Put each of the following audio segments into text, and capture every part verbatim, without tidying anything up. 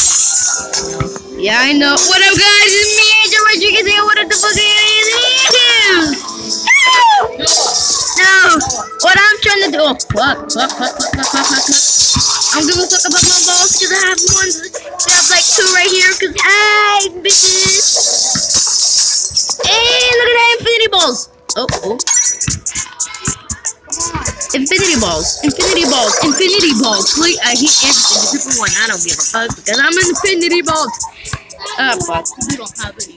Yeah, I know. What up, guys? It's me, Angel Rodriguez here. What the fuck is it? No! What I'm trying to do. Oh, fuck, fuck, fuck, fuck, fuck, fuck, fuck, fuck. I'm giving a fuck about my balls because I have one. I have like two right here because I, bitches. Hey, look at that infinity balls. Oh, oh. Infinity balls, infinity balls, infinity balls. Please, I hate everything except for one. I don't give a fuck because I'm infinity balls. Ah, fuck. You don't have any.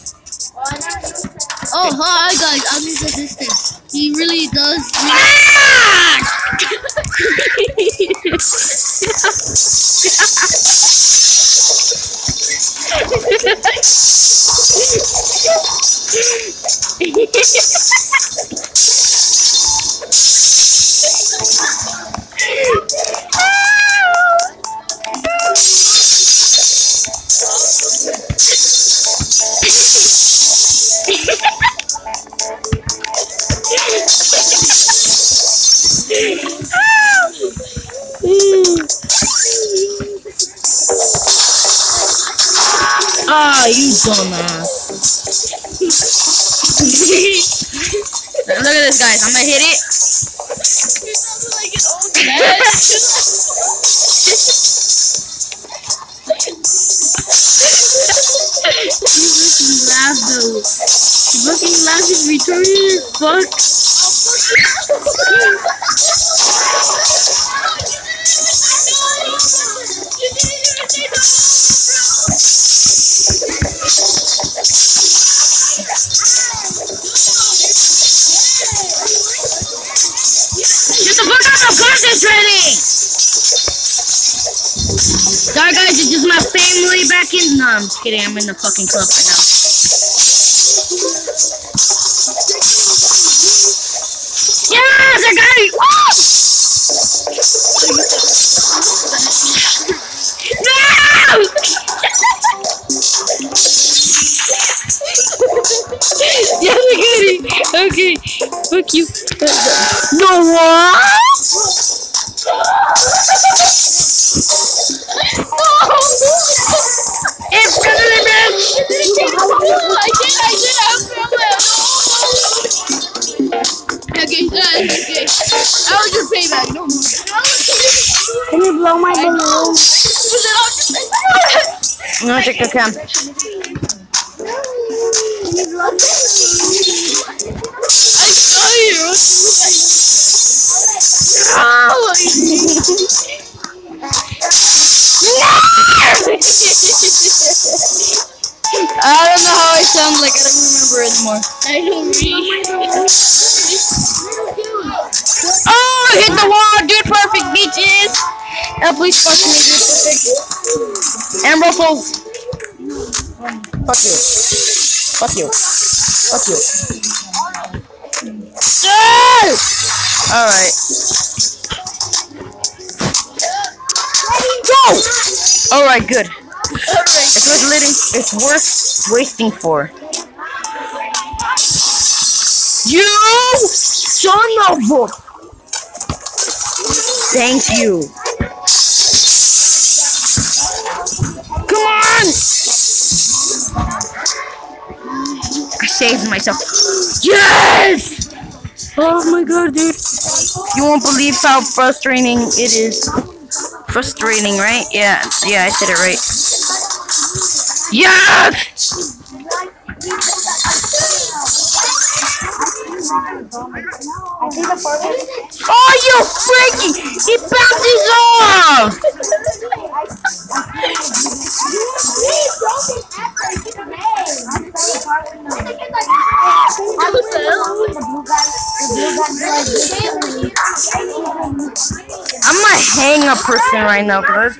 Oh, hi guys, I'm his assistant. He really does. Ah, you dumbass. Look at this, guys. I'm gonna hit it. You sound like an old man. You fucking laugh, though. You fucking laugh is retarded as fuck. Get the fuck out of concentrating! Sorry guys, it's just my family back in. No, I'm just kidding. I'm in the fucking club right now. Yes, I got it! Woo! No! Yes, I got it! Okay, fuck you. No what? It's gonna be bad! I did, I did, I Okay, guys, okay. I was just payback, no more. Can you blow my balloon? No, check the cam. I saw you. Oh! I don't know how I sound like. I don't remember anymore. I don't read. Oh, hit the wall, dude! Perfect, bitches. Uh, please fuck me, dude. Perfect. And Ruffles. Fuck you. Fuck you. Fuck you. All right. Go. All right, good. It's worth living. It's worth wasting for. You son of a. Thank you. Come on. I saved myself. Yes. Oh my god, dude. You won't believe how frustrating it is. Frustrating, right? Yeah, yeah, I said it right. Yes! Oh, you freaky! It bounces off! I'm a hang-up person right now, cause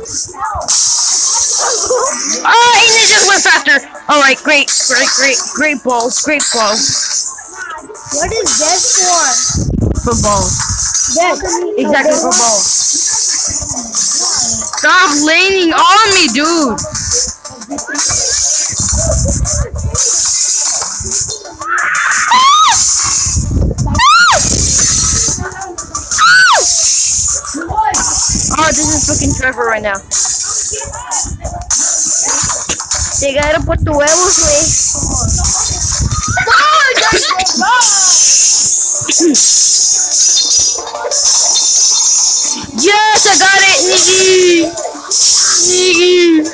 oh, and it just went faster. All right, great, great, great, great balls, great balls. What is this for? For balls. Yes. Exactly for balls. Stop leaning on me, dude. Oh, this is fucking Trevor right now. Llegaron por tu huevos, güey. Yes, I got it, Niggy. Niggy.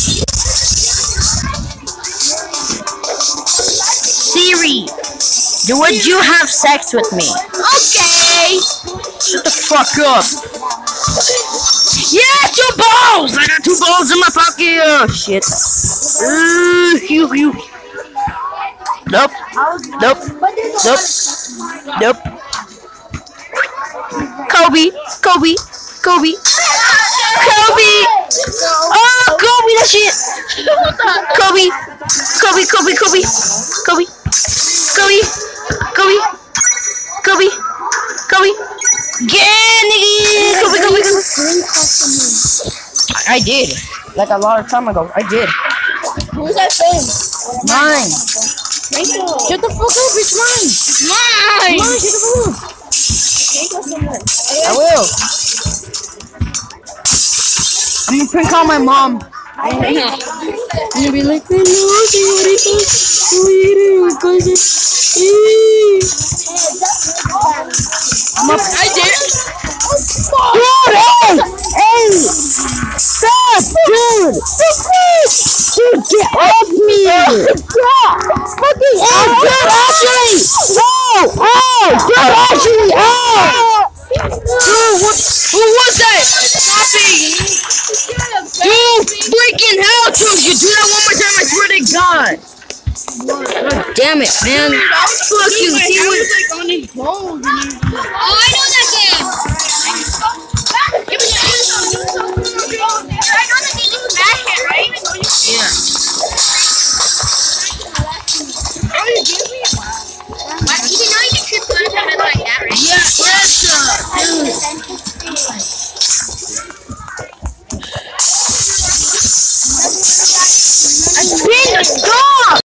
Siri, do would you have sex with me? Okay. Shut the fuck up. Yeah, two balls! I got two balls in my pocket! Oh, shit. Uh, you, you. Nope. Nope. Nope. Nope. Kobe. Kobe. Kobe. Kobe! Oh, Kobe, that shit! Kobe. Kobe, Kobe, Kobe. Kobe. Kobe. Kobe. Kobe. Kobe. Yeah, nigga! Kobe, Kobe, Kobe. I did. Like a lot of time ago. I did. Who's that thing? Mine. Rachel. Shut the fuck up, it's mine. Mine. Mine, shut the fuck up. I will. I'm gonna prank call my mom. I'm gonna be like, I know, I'm up. I did. Dude, hey! Hey! Stop, dude! Dude, get off me! Fucking oh, dude, Ashley! Oh! Oh! Dude, Ashley! Oh! Dude, what? Who was that? Stop it! Dude, freaking hell, dude! You do that one more time, I swear to God! God damn it, man! Fuck you! See what? Like on his bones. Oh, I know that game. I know that game. You smash it, right? Yeah.